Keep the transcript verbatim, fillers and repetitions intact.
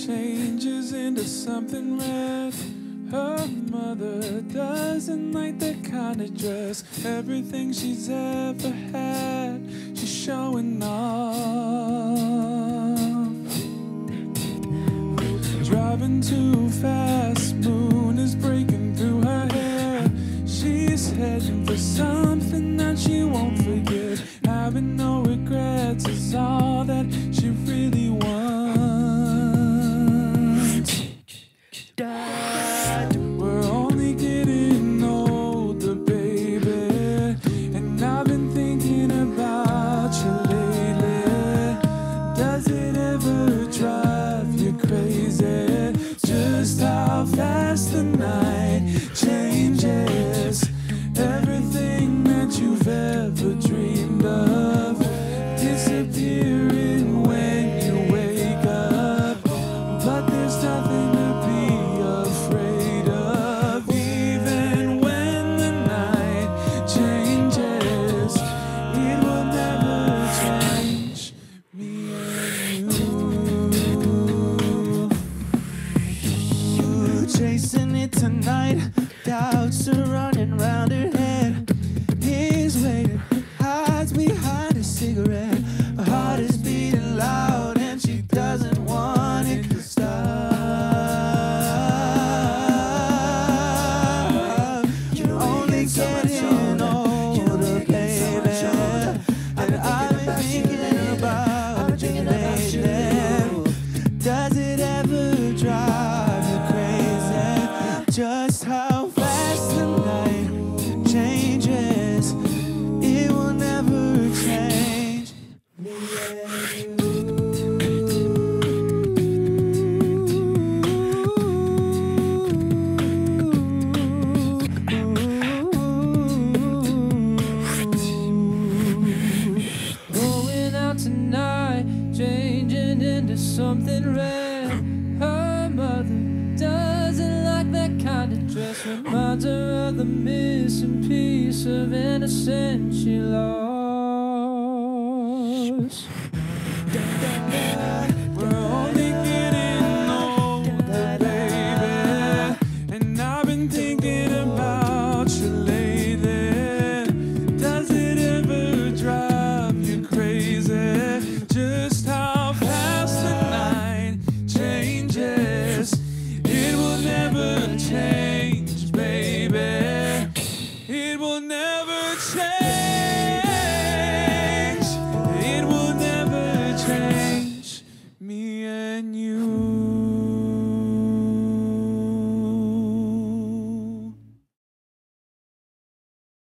changes into something red. Her mother doesn't like that kind of dress. Everything she's ever had, she's showing off. Driving too fast, moon is breaking through her hair. She's heading for something that she won't forget. Having no regrets is all that she really wants. We're only getting older, baby, and I've been thinking about you lately. Does it ever drive you crazy? Just how fast the night changes. Everything that you've ever dreamed of disappearing when you wake up. But there's nothing to be afraid of. Even when the night changes, it will never change me and you. You chasing it tonight, doubts are running round her head. He's waiting, hides behind a cigarette. Her heart is beating loud and she doesn't want it to stop. You're only getting older, baby, and I've been thinking about you lately. Does it ever drive you crazy? Just how fast the night changes, it will never change me and you. Going out tonight, changing into something red. Her mother doesn't like that kind of dress. Reminds her of the missing piece of innocence she lost. We're only getting older, baby, and I've been thinking about you lately. Does it ever drive you crazy? Just how fast the night changes. It will never change, baby. It will never change. It will never change me and you.